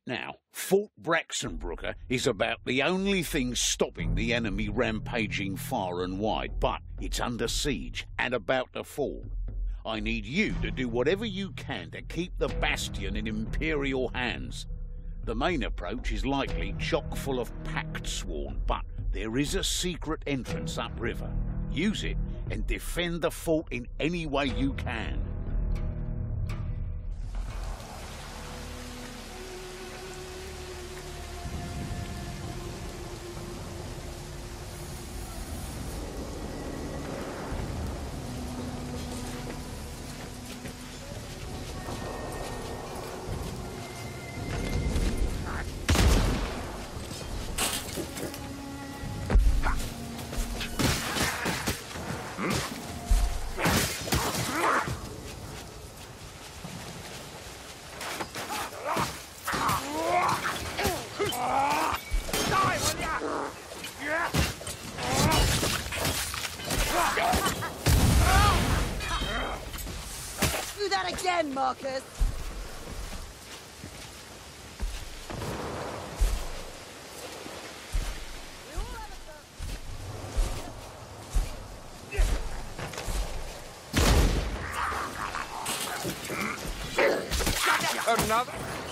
Now, Fort Braxenbrooker is about the only thing stopping the enemy rampaging far and wide, but it's under siege and about to fall. I need you to do whatever you can to keep the bastion in Imperial hands. The main approach is likely chock full of pact sworn, but there is a secret entrance upriver. Use it and defend the fort in any way you can. Do that again, Marcus! Another?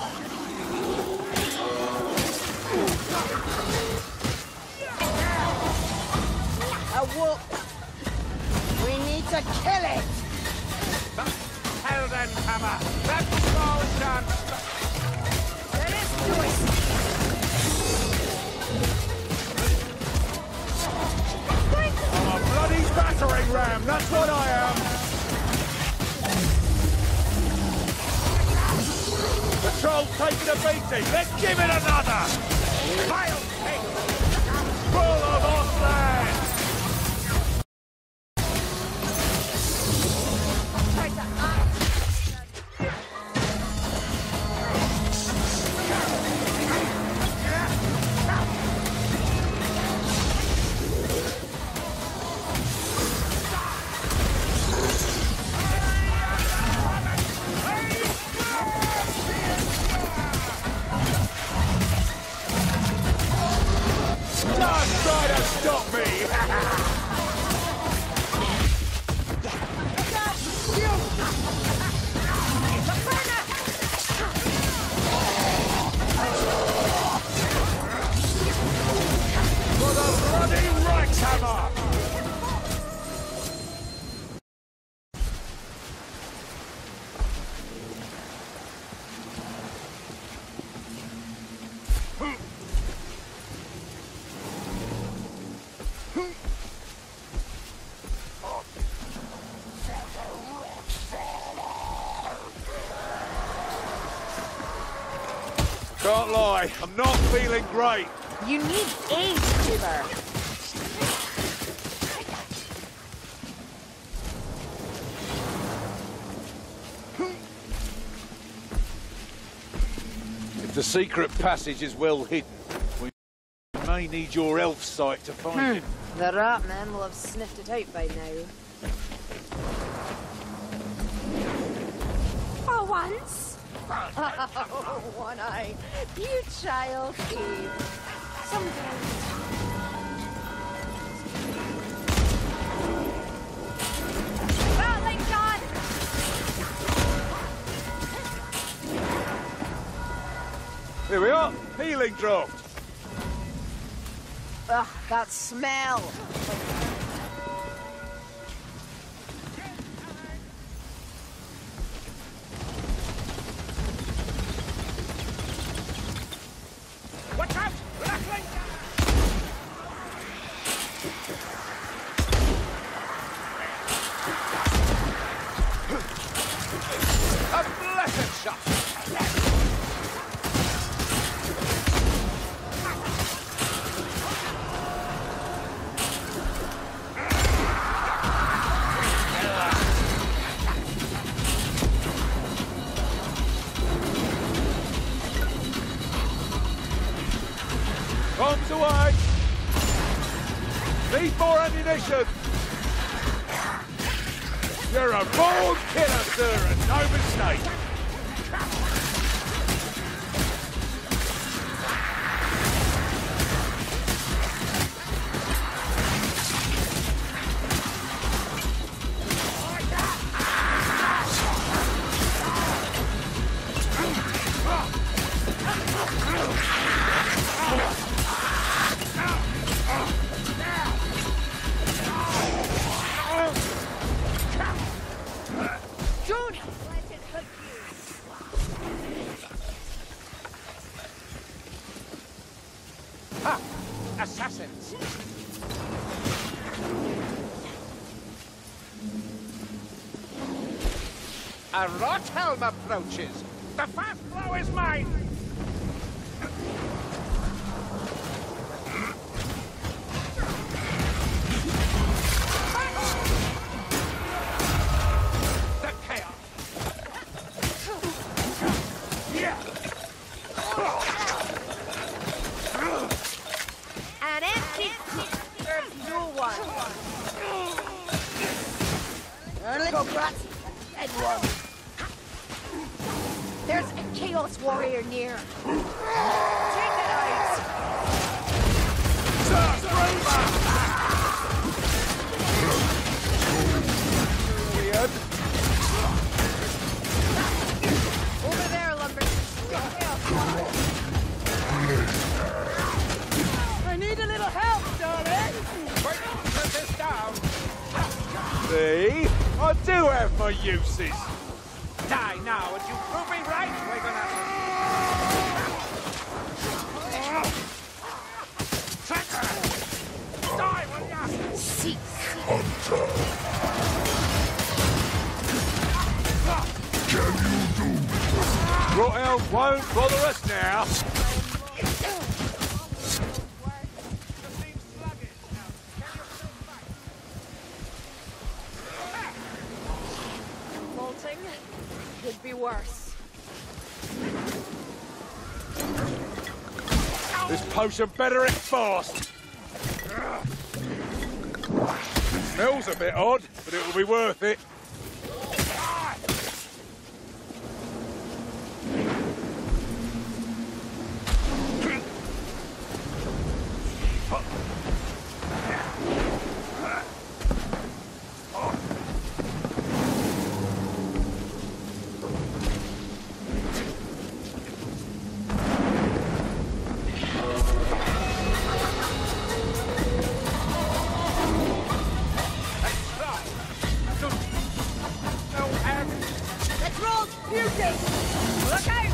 A whoop! We need to kill it! Hell then, Hammer! That's no chance! There is choice! I'm a bloody battering ram, that's what I am! The troll's taking a beating, let's give it another! Vile pig! Full of Ostland! Don't try to stop me! For the bloody Reichshammer! Can't lie, I'm not feeling great. You need aid, Tuber! If the secret passage is well hidden, we may need your elf sight to find it. The rat men will have sniffed it out by now. For once? Oh, One Eye, you child thief. Someday. Rattling gun! Here we are, healing draught. Ugh, that smell! Watch out! Rattling a blessed shot! Bombs away! Need more ammunition! You're a born killer, sir, and no mistake! A Rothelm approaches. The fast blow is mine. The chaos. An empty serves no one. Little brats, dead one. There's a Chaos Warrior near. Take it out! Over there, Lumber. I need a little help, darling! Wait, put this down. See? I do have my uses. Die now, and you prove me right. We're gonna... Tracker! Die, will ya? Seek. Hunter. Can you do? Rothel won't bother us now. Molting could be worse. This potion better enforced. Smells a bit odd, but it will be worth it. Let's roll! Beauty! Look out!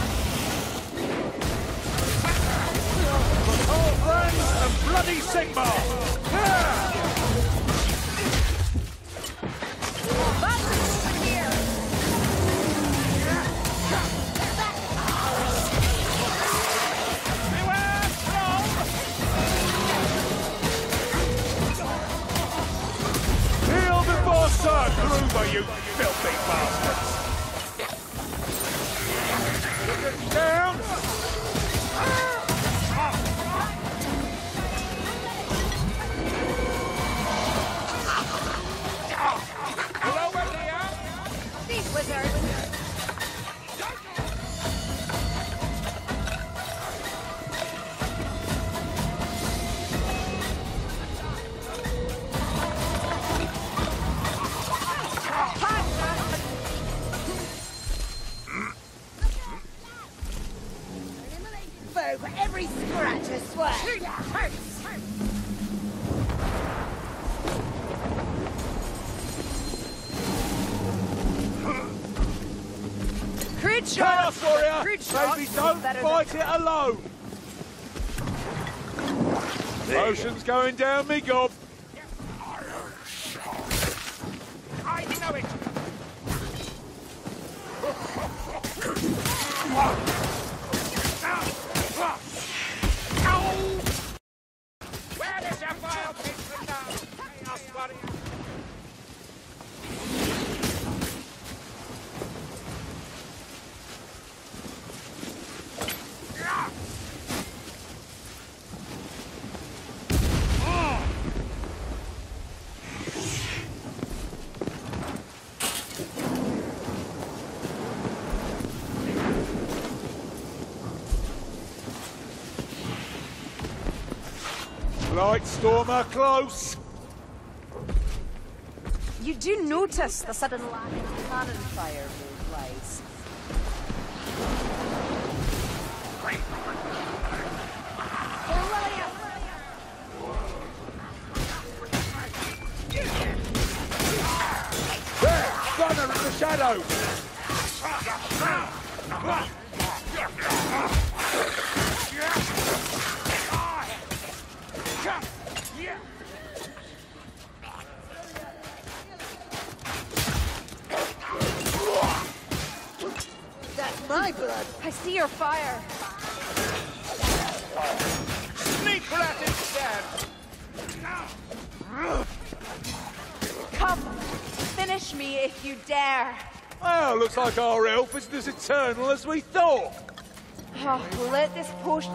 All friends and bloody Sigmar! Buttons over here! Beware, Kneel before Sir Gruber, you filthy bastards! Down! Over here! These wizards! For every scratch, I swear! Hurts! Crit shot! Chaos Warrior! Crit shot! Maybe don't Better fight it alone! Potion's going down me gob! I know it! Where is your vile patron now? Chaos Warrior! Lightstormer close! You do notice the sudden lack of cannon fire, Moonlight. There! Runner in the shadows! your fire. Sneak rat instead! Come, finish me if you dare. Well, looks like our elf isn't as eternal as we thought. Oh, let this potion...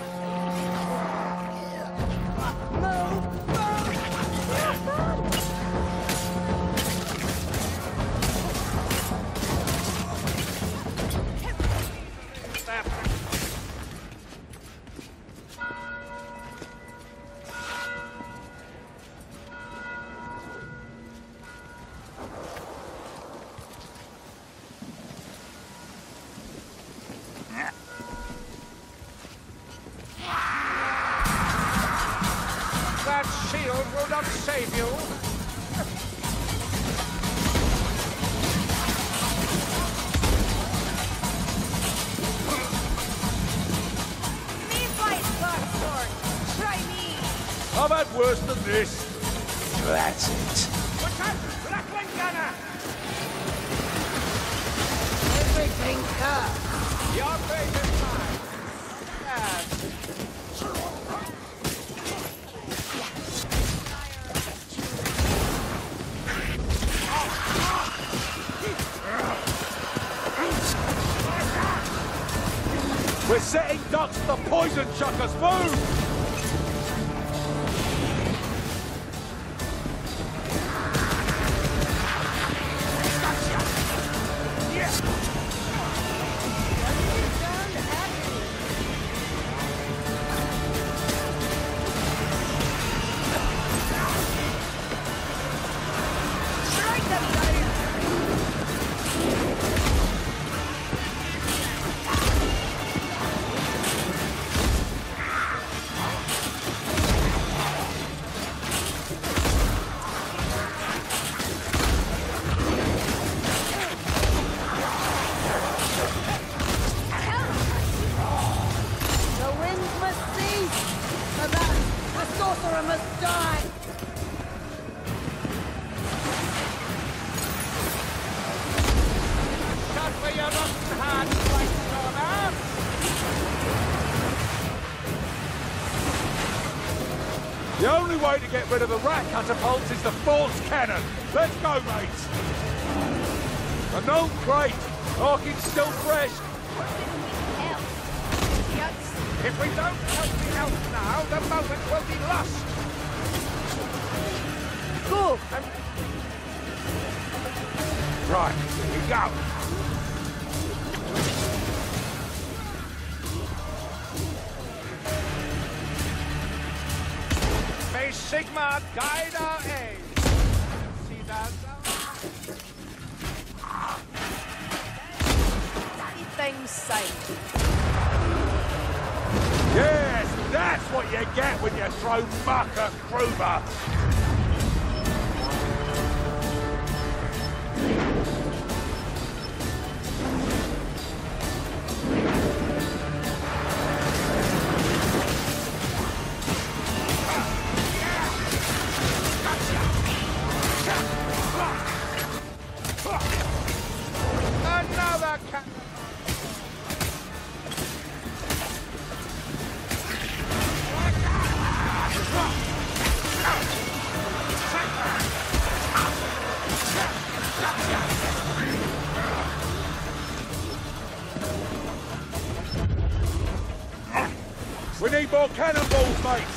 That shield will not save you. Me fight, Blacksword. Try me. I've had worse than this. That's it. What's that? Rattling gunner! Everything cursed. Your fate is mine. Yes. We're setting ducks to the poison chuckers. Move! The winds must cease. For that, the sorcerer must die. Shut for your rotten heart, Blackstormer! The only way to get rid of the rat catapults is the force cannon. Let's go, mates. A gnome crate. Orchid's still fresh. If we don't help the elf now, the moment will be lost. Go. Right, here we go. May Sigma guide our aim. See that? Things safe. Yes, that's what you get when you throw muck at Kruber. Another cat. We need more cannonballs, mates!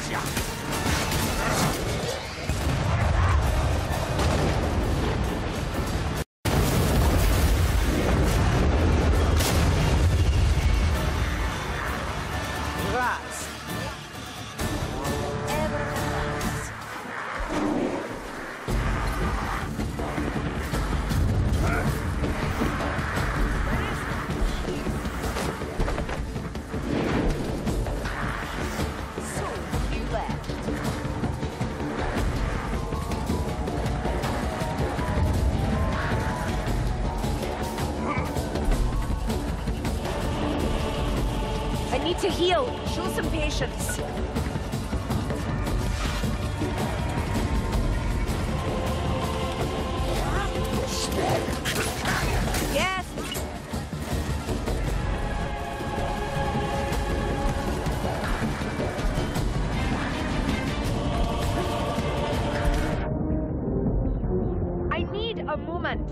Rats. I need to heal. Show some patience. Yes. I need a moment.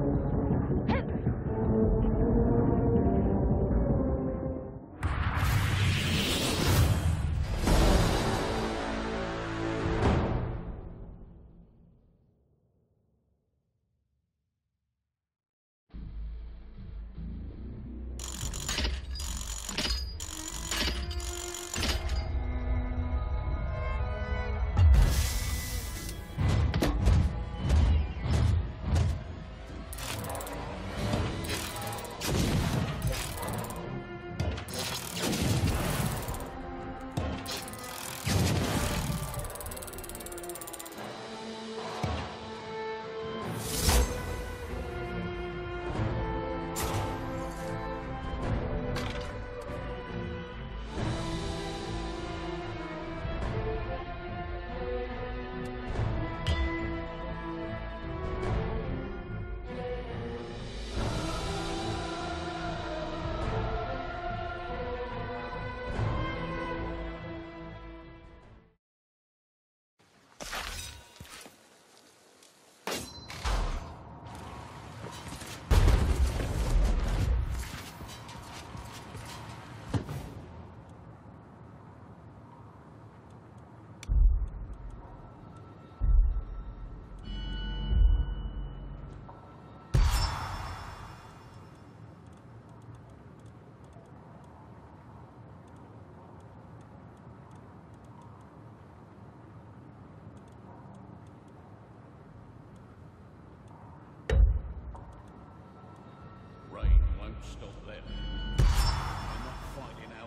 Stop there. We're not fighting out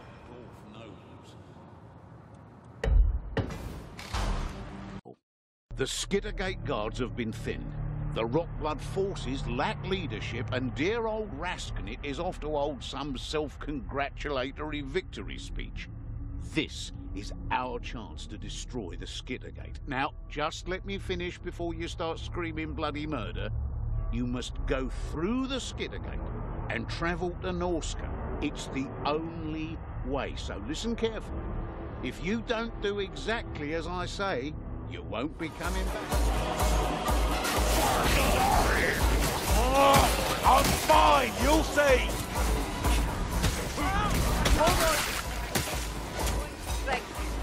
dwarf nobles. The Skittergate guards have been thinned. The Rockblood forces lack leadership, and dear old Raskinit is off to hold some self-congratulatory victory speech. This is our chance to destroy the Skittergate. Now, just let me finish before you start screaming bloody murder. You must go through the Skittergate and travel to Norska. It's the only way, so listen carefully. If you don't do exactly as I say, you won't be coming back. Oh, I'm fine, you'll see! Hold on. Right.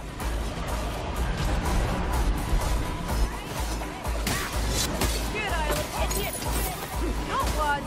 Good, Island idiot. Not one.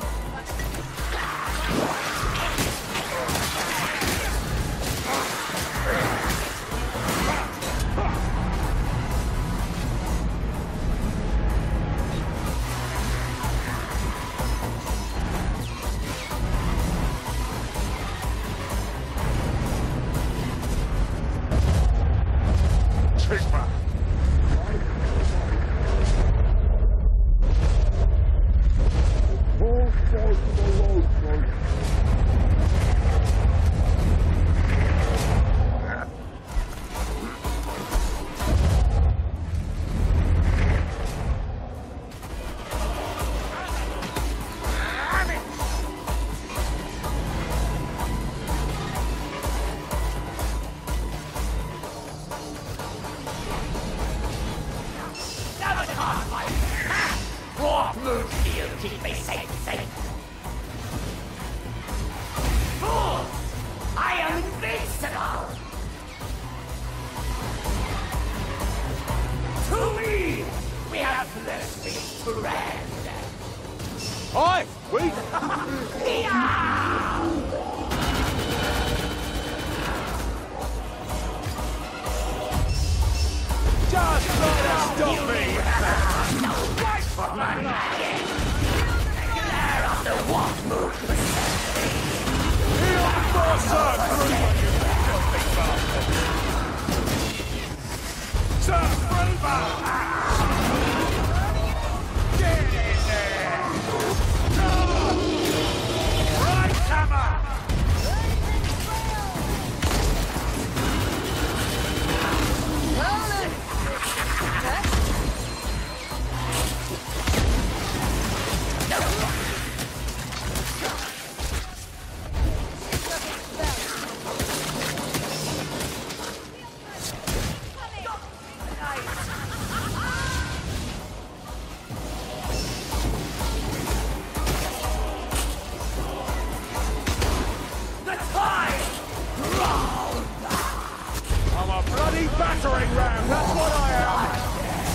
Oi! We... Just try to stop me! Heal the son! Sir, Braver! Get in there! Right hammer! I'm a bloody battering ram, that's what I am!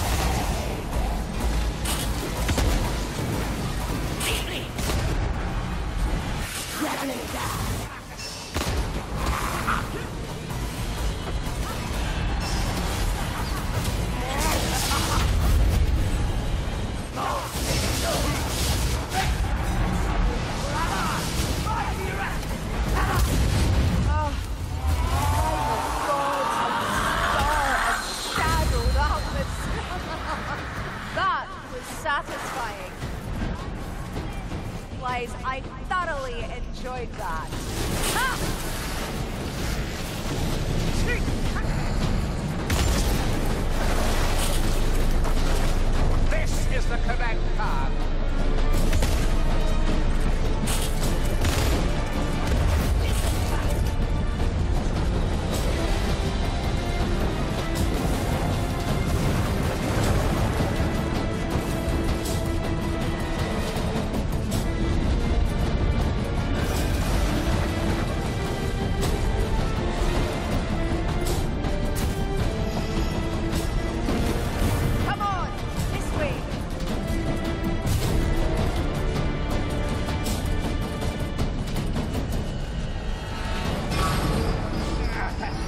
That was satisfying. Blaze, I thoroughly enjoyed that. This is the correct card. Come on, this way.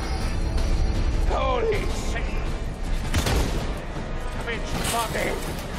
Holy shit! Bitch, fucking!